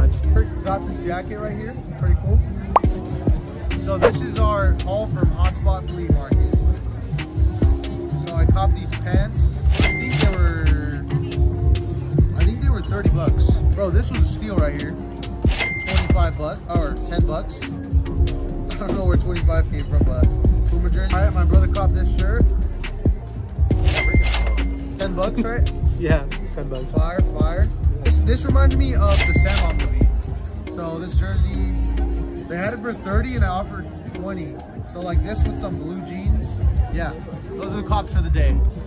much. Got this jacket right here, pretty cool. So this is our haul from Hotspot Flea Market. So I copped these pants. I think they were 30 bucks. Bro, this was a steal right here. 25 bucks, or 10 bucks. I don't know where 25 came from, but Puma jersey. All right, my brother copped this shirt. 10 bucks, right? Yeah, 10 bucks. Fire, fire. This reminded me of the Sandlot movie. So this jersey, they had it for 30 and I offered 20. So like this with some blue jeans. Yeah, those are the cops for the day.